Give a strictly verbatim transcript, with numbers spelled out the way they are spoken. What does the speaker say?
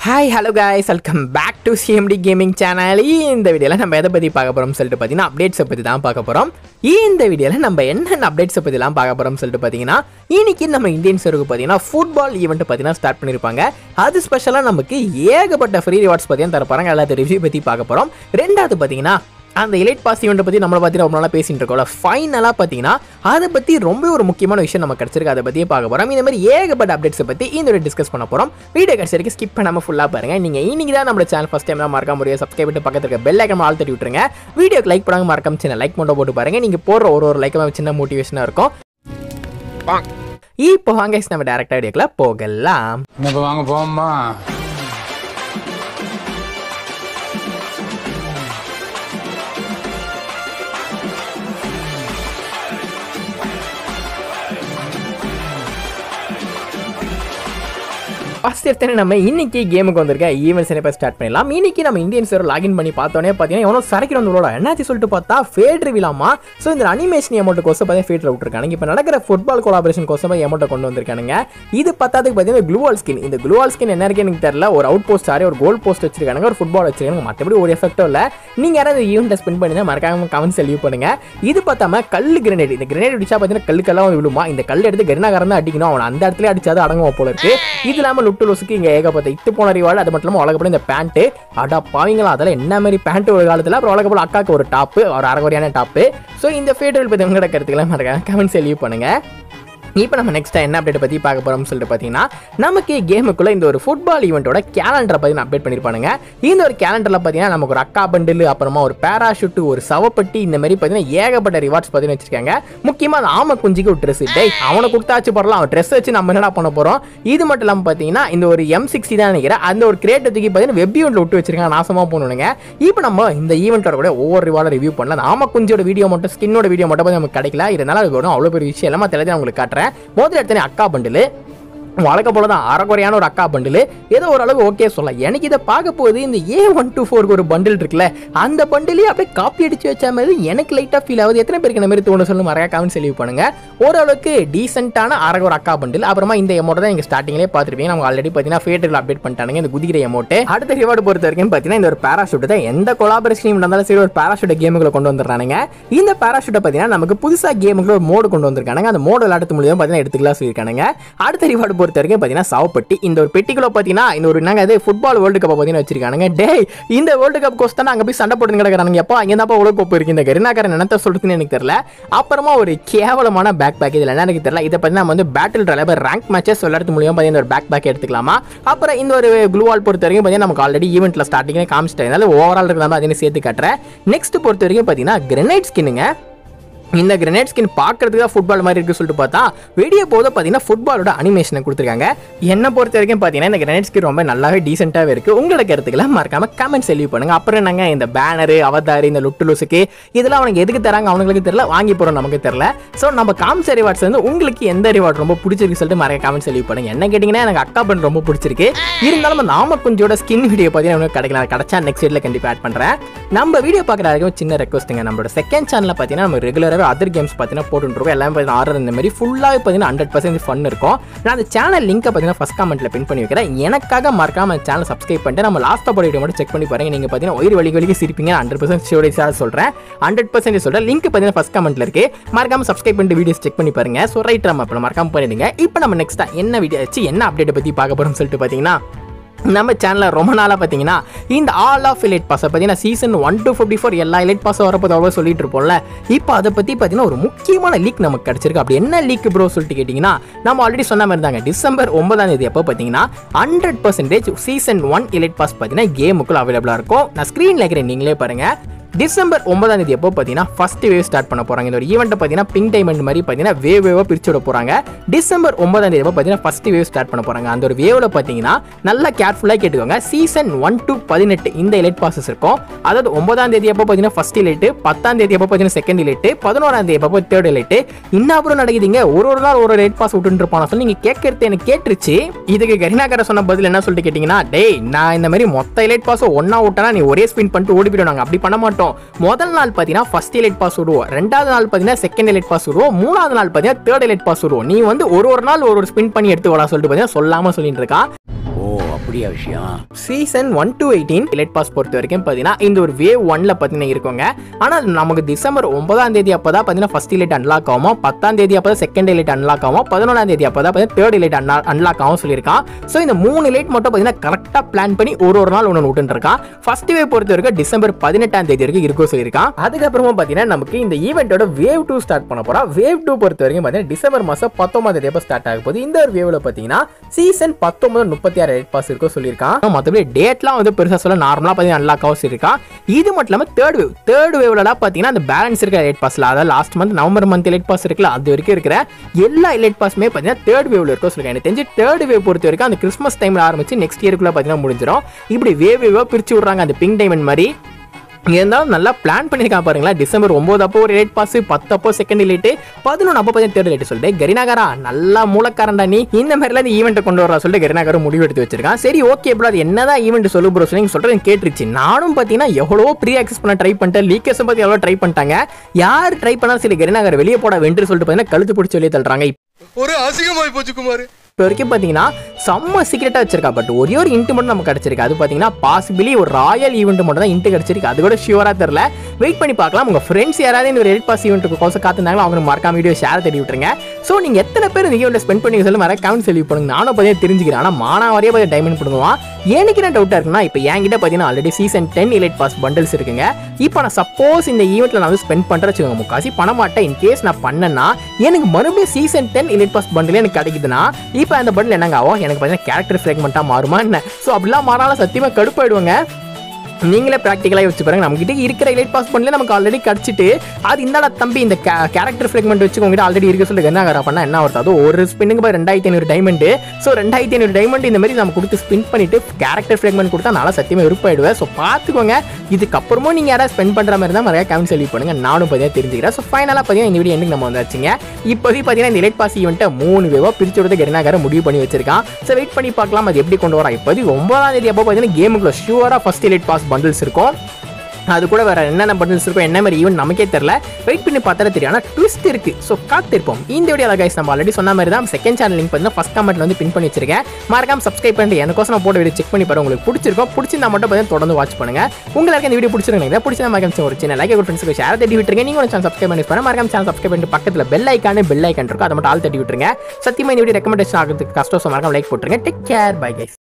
Hi, hello guys, welcome back to C M D Gaming channel. இந்த வீடியோல நம்ம எதை பத்தி பார்க்க போறோம் சொல்லிட்டு பாத்தீங்கன்னா அப்டேட்ஸ் பத்தி தான் பார்க்க போறோம். இந்த வீடியோல நம்ம என்னென்ன அப்டேட்ஸ் பத்திலாம் பார்க்க போறோம் சொல்லிட்டு பாத்தீங்கன்னா இன்னைக்கு நம்ம இந்தியன் சர்வருக்கு பாத்தீங்கன்னா ஃபுட்பால் ஈவென்ட் பாத்தீங்கன்னா ஸ்டார்ட் பண்ணிருப்பாங்க. அது ஸ்பெஷலா நமக்கு ஏகப்பட்ட ஃப்ரீ ரிவார்ட்ஸ் பத்தியும் தர போறாங்க. எல்லாத்த ரிவ்யூ பத்தி பார்க்க போறோம். ரெண்டாவது பாத்தீங்கன்னா அந்த எலைட் பாஸ் ஈவெண்ட் பற்றி நம்மளை பற்றி ரொம்ப நாளாக பேசிட்டு இருக்கோம்ல, ஃபைனலாக பார்த்தீங்கன்னா அதை பற்றி ரொம்ப ஒரு முக்கியமான விஷயம் நம்ம கிடச்சிருக்கு. அதை பற்றியே பார்க்க போகிறோம். இந்த மாதிரி ஏகப்பட்ட அப்டேட்ஸை பற்றி இந்த ஒரு டிஸ்கஸ் பண்ண போகிறோம். வீடியோ கிடச்ச வரைக்கும் ஸ்கிப் பண்ணாமல் ஃபுல்லாக பாருங்கள். நீங்கள் இன்னைக்கு தான் நம்ம சேனல் ஃபஸ்ட் டைம் தான் மறக்க முடியும். சப்ஸ்கிரைப் பண்ணி பக்கத்தில் இருக்க பெல் ஐக்கன் ஆல் தட்டி விட்டுருங்க. வீடியோக்கு லைக் பண்ணாமல் மறக்காம சின்ன லைக் மட்டும் போட்டு பாருங்கள். நீங்கள் போடுற ஒரு ஒரு லைக்கும் சின்ன மோட்டிவேஷனாக இருக்கும். இப்போ வாங்க நம்ம டேரக்டாக வீடியோக்குள்ள போகலாம். வாங்க போமா. ஃபர்ஸ்ட் எடுத்து நம்ம இன்னைக்கு கேமுக்கு வந்திருக்க ஈவெண்ட்ஸ் இப்போ ஸ்டார்ட் பண்ணலாம். இன்னைக்கு நம்ம இந்தியன் சர்வர் லாகின் பண்ணி பார்த்தோன்னே பார்த்தீங்கன்னா எவ்வளோ சரக்கு வந்து என்னாச்சு சொல்லிட்டு பார்த்தா ஃபேட் ரிவிலாமா. ஸோ இந்த அனிமேஷன் அமௌண்ட் கோசம் பார்த்தீங்கன்னா ஃபேட் விட்டுருக்காங்க. இப்போ நடக்கிற ஃபுட்பால் கொலாபரேஷன் கோசம் அமௌண்ட்டை கொண்டு வந்திருக்கானுங்க. இது பத்தாதுக்கு பார்த்தீங்கன்னா க்ளூவால் ஸ்கின். இந்த க்ளூவால் ஸ்கின் என்ன இருக்கு எனக்கு தெரியல. ஒரு அவுட் போஸ்ட் ஆரி ஒரு கோல் போஸ்ட் வச்சிருக்காங்க, ஒரு ஃபுட்பால் வச்சிருக்காங்க. மற்றபடி ஒரு எஃபெக்டும் இல்லை. நீங்கள் யாராவது ஈவெண்ட்டை ஸ்பெண்ட் பண்ணி மறக்காம கமெண்ட்ஸ் லீவ் பண்ணுங்க. இது பார்த்தாம கல் கிரனேட். இந்த கிரனேட் அடிச்சா பார்த்தீங்கன்னா கல்லுக்கெல்லாம் விழுமா. இந்த கல் எடுத்து கருணாகரம் தான் அடிக்கணும். அவன் அந்த இடத்துல அடிச்சாது அடங்கும் போல இருக்கு. இது இல்லாமல் லுட்டு லோஸுக்கு இங்கே ஏகப்பட்ட இட்டு போன ரிவார்டு. அது மட்டும் இல்லாமல் உலகப்பட இந்த பேண்ட் அடா பாவீங்களா, அதெல்லாம் என்ன மாதிரி பேண்ட் ஒரு காலத்தில். அப்புறம் உலகப்பட அக்காவுக்கு ஒரு டாப்பு, ஒரு அரைகுறையான டாப்பு. ஸோ இந்த ஃபேட்டல் பற்றி உங்களோட கருத்துக்கெல்லாம் மறக்காம கமெண்ட்ஸ் லீவ் பண்ணுங்க. இப்போ நம்ம நெக்ஸ்ட்டாக என்ன அப்டேட் பற்றி பார்க்க போகிறோம்னு சொல்லிட்டு பார்த்தீங்கன்னா நமக்கு கேமுக்குள்ளே இந்த ஒரு ஃபுட்பால் ஈவெண்ட்டோட கேலண்டரை பற்றி அப்டேட் பண்ணியிருப்பானுங்க. இந்த ஒரு கேலண்டரில் பார்த்தீங்கன்னா நமக்கு ஒரு அக்கா பண்டில், அப்புறமா ஒரு பேராஷூட்டு, ஒரு சவப்பட்டி, இந்த மாதிரி பார்த்தீங்கன்னா ஏகப்பட்ட ரிவார்ட்ஸ் பார்த்தீங்கன்னா வச்சிருக்காங்க. முக்கியமாக அந்த ஆம குஞ்சிக்கு ஒரு ட்ரெஸ் டே அவனை கொடுத்தாச்சு போடலாம். அவன் ட்ரெஸ் வச்சு நம்ம என்ன பண்ண போகிறோம். இது மட்டும் இல்லாமல் பார்த்தீங்கன்னா இந்த ஒரு எம் சிக்ஸ்டி தான் நினைக்கிறேன். அந்த ஒரு கிரேட்டை தூக்கி பார்த்தீங்கன்னா வெப் ஈவெண்ட்டில் விட்டு வச்சிருக்காங்க. நாசமாக போகணுங்க. இப்போ நம்ம இந்த ஈவெண்ட்டோட கூட ஒவ்வொரு ரிவார்டை ரிவ்யூ பண்ணலாம். அந்த ஆம குஞ்சியோட வீடியோ மட்டும் ஸ்கின்னோட வீடியோ மட்டும் நமக்கு கிடைக்கல. இதனால அது வரும் அவ்வளோ பெரிய விஷயம் இல்லாமல் தெளிவாக உங்களுக்கு காட்டுறேன். முதல்ல எடுத்து அக்கா பண்டில் வழக்க போல தான் அரைக்குறையான ஒரு அக்கா பண்டில். ஏதோ ஓரளவு ஓகே சொல்லலாம். எனக்கு இதை பார்க்க போகுது இந்த ஏ ஒன் டூ ஃபோருக்கு ஒரு பண்டில் இருக்குல்ல, அந்த பண்டிலே அப்படியே காப்பி அடிச்சு வச்ச மாதிரி எனக்கு லைட்டாக ஃபீல் ஆகுது. எத்தனை பேருக்கு இந்த மாதிரி தோணு சொல்லணும் மறையா கமெண்ட்ஸ் லீவ் பண்ணுங்க. ஓரளவுக்கு டீசென்ட்டான அரை ஒரு அக்கா பண்டில். அப்புறமா இந்த எமௌண்ட் தான் நீங்கள் ஸ்டார்டிங்லேயே பார்த்துருப்பீங்க. நம்ம ஆல்ரெடி பார்த்தீங்கன்னா ஃபேட்டரில் அப்டேட் பண்ணிட்டாங்க இந்த குதிரை எமௌண்ட். அடுத்த ரிவார்டு பொறுத்த வரைக்கும் பார்த்தீங்கன்னா இந்த ஒரு பேராஷூட் தான். எந்த கொலாபரேஷன் இருந்தாலும் சரி ஒரு பேராஷூட் கேமுக்குள்ள கொண்டு வந்துடுறாங்க. இந்த பேராஷூட்டை பார்த்தீங்கன்னா நமக்கு புதுசாக கேமுக்குள்ள ஒரு மோடு கொண்டு வந்திருக்காங்க. அந்த மோடு விளையாட்டு மூலியமாக பார்த்தீங்கன்னா எடுத்துக்கலாம் சொல்லியிருக்காங்க. அடுத்த ரிவார்டு பொறுத்த வரைக்கும் பார்த்தீங்கன்னா பெட்டி. இந்த ஒரு பெட்டிக்குள்ள பாத்தீங்கன்னா இந்த ஒரு நாங்க அது ஃபுட்பால் வேர்ல்ட் கப் பாத்தீங்கன்னா வச்சிருக்காங்க. டேய் இந்த வேர்ல்ட் கப் கோஸ் தான் அங்க போய் சண்டை போட்டு கிடக்குறாங்க. எப்போ அங்க தான் உலக கோப்பை இருக்கு. இந்த கருணாகரன் என்னத்த சொல்றதுன்னு எனக்கு தெரியல. அப்புறமா ஒரு கேவலமான பேக் பேக். இதுல என்ன எனக்கு தெரியல. இதை பத்தி நம்ம வந்து பேட்டில் ராயல் ரேங்க் மேட்சஸ் விளையாடுறது மூலியமா பாத்தீங்கன்னா ஒரு பேக் பேக் எடுத்துக்கலாமா. அப்புறம் இந்த ஒரு க்ளூவால் பொறுத்த வரைக்கும் பாத்தீங்கன்னா நமக்கு ஆல்ரெடி ஈவெண்ட்ல ஸ்டார்டிங்ல காமிச்சிட்டேன். அதனால ஓவரால் இருக்கிறதா அதே சேர்த்து காட்டுறேன். நெக்ஸ்ட் பொறுத்த வரைக்கும் பாத்தீங்கன்னா கிரனைட் ஸ்கின்னுங்க. இந்த கிரனேட் ஸ்கின் பார்க்கறதுக்கு தான் ஃபுட்பால் மாதிரி இருக்கு சொல்லிட்டு பார்த்தா வெளியே போத பார்த்தீங்கன்னா ஃபுட்பாலோட அனிமேஷனை கொடுத்துருக்காங்க. என்ன பொறுத்த வரைக்கும் பார்த்தீங்கன்னா இந்த கிரனேட் ஸ்கின் ரொம்ப நல்லாவே டீசென்ட்டாகவே இருக்கு. உங்களோட கருத்துக்கெல்லாம் மறக்காம கமெண்ட்ஸ் லீவ் பண்ணுங்க. அப்புறம் என்னங்க இந்த பேனரு அவதாரி இந்த லுட்டு லூசுக்கு இதெல்லாம் அவனுக்கு எதுக்கு தராங்க அவங்களுக்கு தெரியல, வாங்கி போகிறோம் நமக்கு தெரியல. ஸோ நம்ம காமிச்ச ரிவார்ட்ஸ் வந்து உங்களுக்கு எந்த ரிவார்ட் ரொம்ப பிடிச்சிருக்கு சொல்லிட்டு மறக்க கமெண்ட்ஸ் லீவ் பண்ணுங்க. என்ன கேட்டிங்கன்னா எனக்கு அக்கா பண்ட் ரொம்ப பிடிச்சிருக்கு. இருந்தாலும் அந்த நாம கொஞ்சோட ஸ்கின் வீடியோ பார்த்தீங்கன்னா கிடைக்கல. கிடைச்சா நெக்ஸ்ட் வீடியோவில் கண்டிப்பாக ஆட் பண்ணுறேன். நம்ம வீடியோ பார்க்குற சின்ன ரெக்வஸ்ட்டுங்க. நம்மளோட செகண்ட் சேனலில் பார்த்தீங்கன்னா நம்ம ரெகுலராக அதர் கேம்ஸ் பார்த்தீங்கன்னா போட்டுருக்கோம். எல்லாமே பார்த்தீங்கன்னா ஆர்டர் இந்த மாதிரி ஃபுல்லாகவே பார்த்தீங்கன்னா ஹண்ட்ரட் பர்சன்ட் ஃபன் இருக்கும். நான் அந்த சேனல் லிங்கை பார்த்தீங்கன்னா ஃபஸ்ட் கமெண்ட்டில் பின் பண்ணி வைக்கிறேன். எனக்காக மறக்காம அந்த சேனல் சப்ஸ்கிரைப் பண்ணிட்டு நம்ம லாஸ்ட்டாக போட வீடியோ மட்டும் செக் பண்ணி பாருங்க. நீங்கள் பார்த்தீங்கன்னா ஒயிர் வலிக்கு வலிக்கு சிரிப்பீங்க. ஹண்ட்ரட் பர்சன்ட் ஷோரேஜாக சொல்கிறேன். ஹண்ட்ரட் பர்சன்ட் சொல்கிறேன். லிங்க் பார்த்தீங்கன்னா ஃபஸ்ட் கமெண்ட்டில் இருக்கு. மறக்காம சப்ஸ்கிரைப் பண்ணிட்டு வீடியோஸ் செக் பண்ணி பாருங்க. ஸோ ரைட் நம்ம இப்போ மறக்காம பண்ணிடுங்க. இப்போ நம்ம நெக்ஸ்ட்டாக என்ன வீடியோ வச்சு என்ன அப்டேட் பற்றி பார்க்க போகிறோம்னு சொல்லிட்டு பார்த்தீங்கன்னா நம்ம சேனலில் ரொம்ப நாளாக பார்த்தீங்கன்னா இந்த ஆல் ஆஃப் எலைட் பாஸை பார்த்தீங்கன்னா season one two fifty four எல்லா எலைட் பாஸும் வரப்போ அவ்வளோ சொல்லிட்டு இருப்போம்ல. இப்போ அதை பற்றி பார்த்தீங்கன்னா ஒரு முக்கியமான லீக் நமக்கு கிடச்சிருக்கு. அப்படி என்ன லீக் ப்ரோ சொல்லிட்டு கேட்டிங்கன்னா நம்ம ஆல்ரெடி சொன்ன மாதிரி இருந்தாங்க. டிசம்பர் ஒன்பதாம் தேதி அப்போ பார்த்தீங்கன்னா hundred percentage season one elite pass பார்த்தீங்கன்னா கேமுக்குள்ள அவைலபிளாக இருக்கும். நான் ஸ்க்ரீனில் இருக்கிறேன், நீங்களே பாருங்கள். டிசம்பர் ஒன்பதாம் தேதி எப்போ பார்த்தீங்கன்னா ஃபர்ஸ்ட் வேவ் ஸ்டார்ட் பண்ண போகிறாங்க. இந்த ஒரு ஈவெண்ட்டை பார்த்தீங்கன்னா பிங்க் டைமண்ட் மாதிரி பார்த்தீங்கன்னா வேவ் வேவாக பிரிச்சு விட போகிறாங்க. டிசம்பர் ஒன்பதாம் தேதி எப்போ பார்த்தீங்கன்னா ஃபர்ஸ்ட் வேவ் ஸ்டார்ட் பண்ண போகிறாங்க. அந்த ஒரு வேவில் பார்த்தீங்கன்னா நல்லா கேர்ஃபுல்லாக கேட்டுக்கோங்க. சீசன் ஒன் டு பதினெட்டு இந்த எலைட் பாசஸ் இருக்கும். அதாவது ஒன்பதாம் தேதி எப்போ பார்த்தீங்கன்னா ஃபர்ஸ்ட் எலைட்டு, பத்தாம் தேதி எப்போ பார்த்தீங்கன்னா செகண்ட் எலைட்டு, பதினோராம் தேதி எப்போ தேர்ட் எலைட்டு. இன்னும் நடக்குதுங்க. ஒரு ஒரு நாள் ஒரு எலைட் பாஸ் விட்டுட்டு இருப்பான சொல்லி நீங்கள் கேட்கறது எனக்கு கேட்டுருச்சு. இதுக்கு கரினாகர சொன்ன பதில் என்ன சொல்லிட்டு கேட்டிங்கன்னா, டேய் நான் இந்த மாதிரி மொத்த எலைட் பாஸை ஒன்றா விட்டனா நீ ஒரே ஸ்பின் பண்ணிட்டு ஓடி போயிடுவாங்க. அப்படி பண்ண மாட்டோம். முதல் நாள் பார்த்தீங்கன்னா ஃபர்ஸ்ட் எலைட் பாஸ் விடுவோம், ரெண்டாவது நாள் பார்த்தீங்கன்னா செகண்ட் எலைட் பாஸ் விடுவோம், மூணாவது நாள் பார்த்தீங்கன்னா தேர்ட் எலைட் பாஸ் விடுவோம். நீ வந்து ஒரு ஒரு நாள் ஒரு ஒரு ஸ்பின் பண்ணி எடுத்து வரா சொல்லிட்டு பார்த்தீங்கன்னா சொல்லாமல் சொல்லிட்டு இருக்கான். அப்படியா விஷயம். Season one to eighteen elite pass பொறுத்த வரைக்கும் பார்த்தீங்கன்னா இந்த ஒரு வேவ் ஒன்ல பார்த்தீங்கன்னா இருக்குங்க. ஆனால் நமக்கு டிசம்பர் ஒன்பதாம் தேதி அப்போ தான் பார்த்தீங்கன்னா ஃபர்ஸ்ட் எலைட் அன்லாக் ஆகும், பத்தாம் தேதி அப்போ தான் செகண்ட் எலைட் அன்லாக் ஆகும், பதினொன்றாம் தேதி அப்போ தான் பார்த்தீங்கன்னா தேர்ட் எலைட் அன்லா அன்லாக் ஆகும் சொல்லியிருக்கான். ஸோ இந்த மூணு எலைட் மட்டும் பார்த்தீங்கன்னா கரெக்டாக பிளான் பண்ணி ஒரு ஒரு நாள் ஒன்று விட்டுருக்கான். ஃபர்ஸ்ட் வேவ் பொறுத்த வரைக்கும் டிசம்பர் பதினெட்டாம் தேதி வரைக்கும் இருக்கும் சொல்லியிருக்கான். அதுக்கப்புறமா பார்த்தீங்கன்னா நமக்கு இந்த ஈவெண்ட்டோட வேவ் டூ ஸ்டார்ட் பண்ண போறா. வேவ் டூ பொறுத்த வரைக்கும் பார்த்தீங்கன்னா டிசம்பர் மாதம் பத்தொன்பதாம் தேதி அப்போ ஸ்டார்ட் ஆக போகுது. இந்த ஒரு வேவ்ல பார்த்தீங்கன்னா சீசன் பத்தொன்பது முப்பத்தி ஆறு எலைட் பாஸ் இருக்கும் சொல்லியிருக்கான். மற்றபடி டேட்லாம் வந்து பெருசாக சொல்ல நார்மலாக பார்த்தீங்கன்னா அன்லாக் ஆகும் சொல்லியிருக்கான். இது மட்டும் இல்லாமல் தேர்ட் வேவ் தேர்ட் வேவ்லலாம் பார்த்தீங்கன்னா அந்த பேலன்ஸ் இருக்கிற எலைட் பாஸ்ல அதாவது last month November month elite pass இருக்குல்ல அது வரைக்கும் இருக்கிற எல்லா எலைட் பாஸுமே பார்த்தீங்கன்னா தேர்ட் வேவ்ல இருக்கும் சொல்லியிருக்காங்க. எனக்கு தெரிஞ்சு தேர்ட் வேவ் பொறுத்த வரைக்கும் அந்த கிறிஸ்மஸ் டைம்ல ஆரம்பிச்சு நெக்ஸ்ட் இயருக்குள்ள பார்த்தீங்கன்னா முடிஞ்சிடும். இப்படி வேவ் வேவா பிரிச்சு விடுறாங்க அந்த பிங்க் டைமண்ட் மாதிரி. இருந்தாலும் நல்லா பிளான் பண்ணிருக்கான் பாருங்களா. டிசம்பர் ஒன்பது அப்போ ஒரு எலைட் பாஸ், பத்து அப்போ செகண்ட் எலைட், பதினொன்று அப்போ பார்த்தீங்கன்னா தேர்ட் எலைட் சொல்லிட்டு கரினாகாரா நல்லா மூலக்காரண்டா நீ இந்த மாதிரிலாம் இந்த ஈவெண்ட்டை கொண்டு வரா சொல்லிட்டு கரினாகாரம் முடிவு எடுத்து வச்சிருக்கான். சரி ஓகே ப்ரோ அது என்னதான் ஈவெண்ட் சொல்லு ப்ரோ சொல்லி சொல்றேன் கேட்டுருச்சு. நானும் பார்த்தீங்கன்னா எவ்வளோ ப்ரீ ஆக்சஸ் பண்ண ட்ரை பண்ணிட்டேன், லீக்கர்ஸ் பற்றி எவ்வளோ ட்ரை பண்ணிட்டாங்க. யார் ட்ரை பண்ணாலும் சரி கரினாகார் வெளியே போட வென்று சொல்லிட்டு பார்த்தீங்கன்னா கழுத்து பிடிச்சி வெளியே தள்ளுறாங்க. ஒரு அசிங்கமாய் போச்சு குமார். இப்போ வரைக்கும் பார்த்தீங்கன்னா செம்ம சீக்கிரட்டாக வச்சிருக்கா. பட் ஒரே ஒரு இன்ட்டு மட்டும் நமக்கு கிடச்சிருக்கு. அது பார்த்தீங்கன்னா பாசிபிளி ஒரு ராயல் ஈவெண்ட் மட்டும் தான் இன்ட்டு கிடச்சிருக்கு. அது கூட ஷியூராக தெரியல. வெயிட் பண்ணி பார்க்கலாம். உங்கள் ஃப்ரெண்ட்ஸ் யாராவது இந்த ஒரு எலைட் பாஸ் ஈவெண்ட்டுக்கு கோசம் காத்திருந்தாங்களோ அவங்களுக்கு மறக்காம வீடியோ ஷேர் தட்டி விட்டுருங்க. ஸோ நீங்கள் எத்தனை பேர் இந்த ஈவெண்ட்டை ஸ்பெண்ட் பண்ணி சொல்லி வர கவுண்ட் சொல்லி பண்ணுங்க. நானும் பார்த்தீங்கன்னா தெரிஞ்சுக்கிறேன். ஆனால் மானா வரையே பார்த்து டைமண்ட் பண்ணுவான். எனக்கு என்ன டவுட்டாக இருக்குன்னா இப்போ என்கிட்ட பார்த்தீங்கன்னா already season ten elite pass bundles இருக்குங்க. இப்போ நான் சப்போஸ் இந்த ஈவெண்ட்டில் நான் வந்து ஸ்பெண்ட் பண்ணுறேன் வச்சுக்கோங்க, முக்காசி பண்ண மாட்டேன். இன் கேஸ் நான் பண்ணேன்னா எனக்கு மறுபடியும் season ten elite pass bundle எனக்கு கிடைக்குதுன்னா இப்போ அந்த பண்டில் என்னங்க ஆகும், எனக்கு பார்த்தீங்கன்னா கேரக்டர் ஃப்ராக்மெண்ட்டாக மாறுமா என்ன? ஸோ அப்படிலாம் மாறாலும் சத்தியமாக கடுப்பாயிடுவாங்க. நீங்களே ப்ராக்டிக்கலாக யோசிச்சு பாருங்க. நம்மகிட்ட இருக்கிற எலைட் பாஸ் பண்ணல நமக்கு ஆல்ரெடி கிடச்சிட்டு அது இந்தாடா தம்பி இந்த கேரக்டர் ஃப்ராக்மெண்ட் வச்சு உங்ககிட்ட ஆல்ரெடி இருக்க சொல்லி என்ன பண்ணா என்ன வருது, அது ஒரு ஸ்பின்னுக்கு போய் ரெண்டாயிரத்தி ஐநூறு டைமண்டு. ஸோ ரெண்டாயிரத்தி ஐநூறு டைமண்ட் இந்த மாதிரி நம்ம கொடுத்து ஸ்பின் பண்ணிட்டு கேரக்டர் ஃப்ராக்மெண்ட் கொடுத்தா நல்லா சத்தியமாக விருப்பாயிடுவேன். ஸோ பார்த்துக்கோங்க. இதுக்கப்புறமும் நீங்கள் யாராவது ஸ்பெண்ட் பண்ணுற மாதிரி தான் நிறைய கவுண்ட் செலவு பண்ணுங்க. நானும் பார்த்தீங்கன்னா தெரிஞ்சுக்கிறேன். ஸோ ஃபைனலாக பார்த்தீங்கன்னா இந்த வீடியோ எனக்கு நம்ம வந்தாச்சுங்க. இப்போதைக்கு பார்த்தீங்கன்னா இந்த எலைட் பாஸ் ஈவெண்ட்டை மூணு வேவா பிரிச்சு விடுறது கரினாகார முடிவு பண்ணி வச்சிருக்கான். ஸோ வெயிட் பண்ணி பார்க்கலாம் அது எப்படி கொண்டு வரா. இப்போதைக்கு ஒன்பதாம் தேதி அப்போ பார்த்தீங்கன்னா கேமுக்குள்ள ஷூராக ஃபர்ஸ்ட் எலைட் பாஸ் பண்டில்ஸ் இருக்கும். அது கூட வேற என்னென்ன பண்டல்ஸ் இருக்கும் என்ன மாதிரி ஈவென்ட் நமக்கே தெரியல. வெயிட் பண்ணி பார்த்தா தெரியும். ஆனால் ட்விஸ்ட் இருக்கு. ஸோ காத்திருப்போம். இந்த வீடியோ கைஸ் நம்ம ஆல்ரெடி சொன்ன மாதிரி தான் செகண்ட் சேனல் லிங்க் பார்த்தீங்கன்னா ஃபர்ஸ்ட் கமெண்ட்ல வந்து பின் பண்ணி வச்சிருக்கேன். மறக்காம சப்ஸ்கிரைப் பண்ணிட்டு எனக்கோசம் நான் போட்ட வீடியோ செக் பண்ணி பாருங்க. உங்களுக்கு பிடிச்சிருக்கும். பிடிச்சிருந்தா மட்டும் பார்த்தீங்கன்னா தொடர்ந்து வாட்ச் பண்ணுங்க. உங்களுக்கு இந்த வீடியோ பிடிச்சிருக்கீங்க பிடிச்சா மறக்காம ஒரு சின்ன லைக் ஃப்ரெண்ட்ஸ்க்கு ஷேர் தட்டி விட்டுருங்க. நீங்க ஒரு சேனல் சப்ஸ்கிரைப் பண்ணி பாருங்க. மறக்காம சேனல் சப்ஸ்கிரைப் பண்ணிட்டு பக்கத்துல பெல் ஐகான் பெல் ஐகான் இருக்கும் அதை மட்டும் ஆல் தட்டி விட்டுருங்க. சத்தியமா இந்த வீடியோ ரெக்கமெண்டேஷன் ஆகிறதுக்கு கஷ்டம். மறக்காம லைக் போட்டுருங்க. Take care bye guys.